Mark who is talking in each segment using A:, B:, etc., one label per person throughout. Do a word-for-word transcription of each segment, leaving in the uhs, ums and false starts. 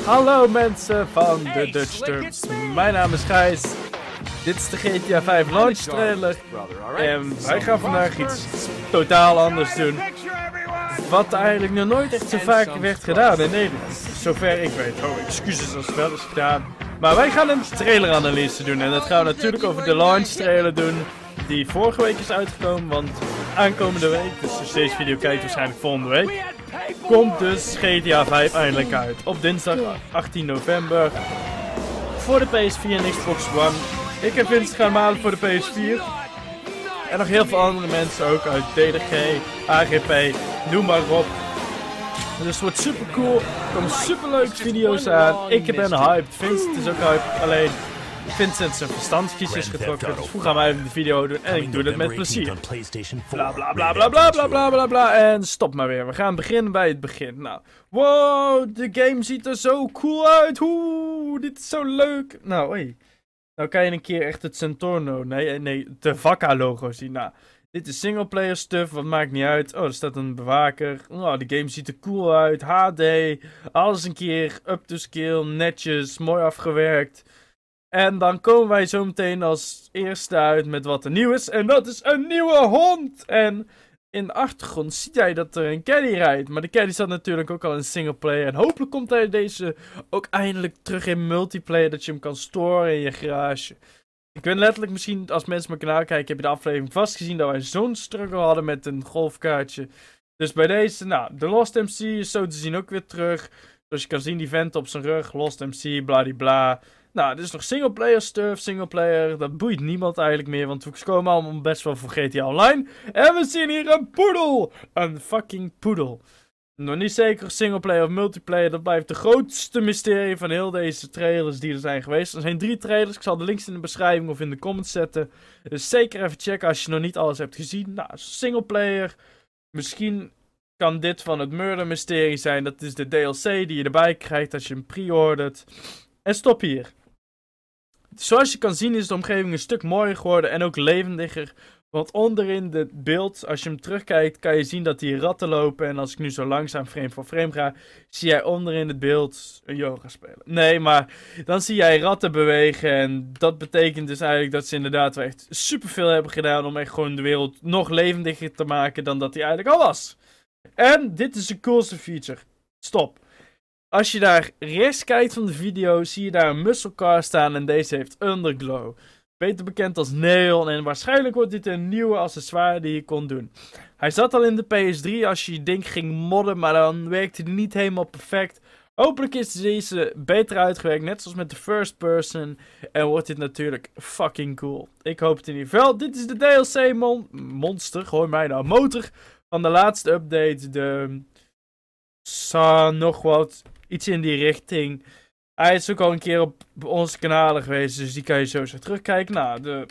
A: Hallo mensen van de Dutch Turps. Mijn naam is Gijs. Dit is de G T A vijf launch trailer. En wij gaan vandaag iets totaal anders doen. Wat eigenlijk nog nooit echt zo vaak werd gedaan in Nederland. Zover ik weet. Oh, excuses als het wel is gedaan. Maar wij gaan een traileranalyse doen. En dat gaan we natuurlijk over de launch trailer doen. Die vorige week is uitgekomen. Want aankomende week, dus als deze video kijkt waarschijnlijk volgende week, komt dus G T A vijf eindelijk uit. Op dinsdag achttien november. Voor de P S vier en Xbox One. Ik heb winst gaan malen voor de P S vier. En nog heel veel andere mensen ook uit D D G, A G P, noem maar op. Dus het wordt super cool. Er komen super leuke video's aan. Ik ben hyped. Vincent is ook hyped. Alleen Vincent zijn verstandjes is getrokken. Dus hoe gaan wij de video doen? En ik doe het met plezier. Bla bla bla bla bla bla bla bla bla. En stop maar weer. We gaan beginnen bij het begin. Nou, wow, de game ziet er zo cool uit. Oeh, dit is zo leuk. Nou, hé. Nou kan je een keer echt het Centorno, nee, nee, de Vakka logo zien. Nou, dit is singleplayer stuff, wat maakt niet uit. Oh, er staat een bewaker. Oh, de game ziet er cool uit. H D, alles een keer up to scale, netjes, mooi afgewerkt. En dan komen wij zo meteen als eerste uit met wat er nieuw is. En dat is een nieuwe hond! En in de achtergrond zie jij dat er een caddy rijdt. Maar de caddy zat natuurlijk ook al in singleplayer. En hopelijk komt hij deze ook eindelijk terug in multiplayer. Dat je hem kan storen in je garage. Ik weet letterlijk, misschien als mensen mijn kanaal kijken, heb je de aflevering vast gezien dat wij zo'n struggle hadden met een golfkaartje. Dus bij deze, nou, de Lost M C is zo te zien ook weer terug. Zoals je kan zien, die vent op zijn rug, Lost M C, bladibla. Nou, dit is nog singleplayer stuff, singleplayer, dat boeit niemand eigenlijk meer, want we komen allemaal best wel voor G T A Online. En we zien hier een poedel! Een fucking poedel. Nog niet zeker singleplayer of multiplayer, dat blijft de grootste mysterie van heel deze trailers die er zijn geweest. Er zijn drie trailers, ik zal de links in de beschrijving of in de comments zetten. Dus zeker even checken als je nog niet alles hebt gezien. Nou, singleplayer, misschien kan dit van het murder mysterie zijn, dat is de D L C die je erbij krijgt als je hem pre-ordert. En stop hier. Zoals je kan zien is de omgeving een stuk mooier geworden en ook levendiger. Want onderin het beeld, als je hem terugkijkt, kan je zien dat hier ratten lopen. En als ik nu zo langzaam frame voor frame ga, zie jij onderin het beeld een yoga spelen. Nee, maar dan zie jij ratten bewegen. En dat betekent dus eigenlijk dat ze inderdaad wel echt superveel hebben gedaan om echt gewoon de wereld nog levendiger te maken dan dat hij eigenlijk al was. En dit is de coolste feature. Stop. Als je daar rechts kijkt van de video, zie je daar een muscle car staan en deze heeft underglow. Beter bekend als Neon en waarschijnlijk wordt dit een nieuwe accessoire die je kon doen. Hij zat al in de P S drie als je je ding ging modden, maar dan werkte hij niet helemaal perfect. Hopelijk is deze beter uitgewerkt, net zoals met de first person. En wordt dit natuurlijk fucking cool. Ik hoop het in ieder geval. Dit is de D L C mon monster, hoor mij nou, motor van de laatste update. De... Sa nog wat, iets in die richting. Hij is ook al een keer op onze kanalen geweest, dus die kan je sowieso terugkijken. Nou, de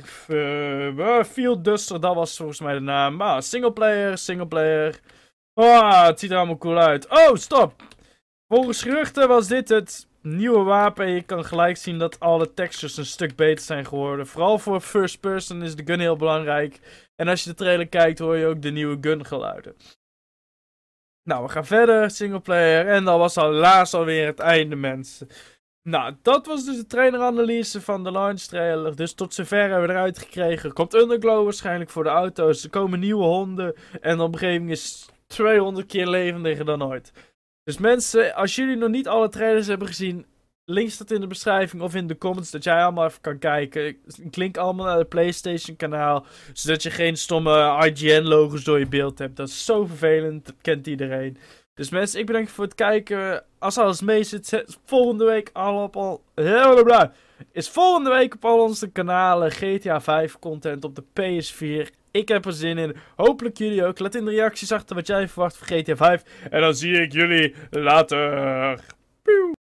A: uh, Field Duster, dat was volgens mij de naam. Maar singleplayer, singleplayer. Oh, het ziet er allemaal cool uit. Oh, stop! Volgens geruchten was dit het nieuwe wapen. Je kan gelijk zien dat alle textures een stuk beter zijn geworden. Vooral voor first person is de gun heel belangrijk. En als je de trailer kijkt, hoor je ook de nieuwe gun geluiden. Nou, we gaan verder, singleplayer. En dat was helaas alweer het einde, mensen. Nou, dat was dus de traileranalyse van de launch trailer. Dus tot zover hebben we eruit gekregen. Er komt underglow waarschijnlijk voor de auto's. Er komen nieuwe honden. En de omgeving is tweehonderd keer levendiger dan ooit. Dus mensen, als jullie nog niet alle trailers hebben gezien, link staat in de beschrijving of in de comments dat jij allemaal even kan kijken. Ik link allemaal naar het PlayStation kanaal, zodat je geen stomme I G N logos door je beeld hebt. Dat is zo vervelend, dat kent iedereen. Dus mensen, ik bedank je voor het kijken. Als alles mee zit, volgende week al op al... Is volgende week op al onze kanalen G T A vijf content op de P S vier. Ik heb er zin in. Hopelijk jullie ook. Laat in de reacties achter wat jij verwacht van G T A vijf. En dan zie ik jullie later.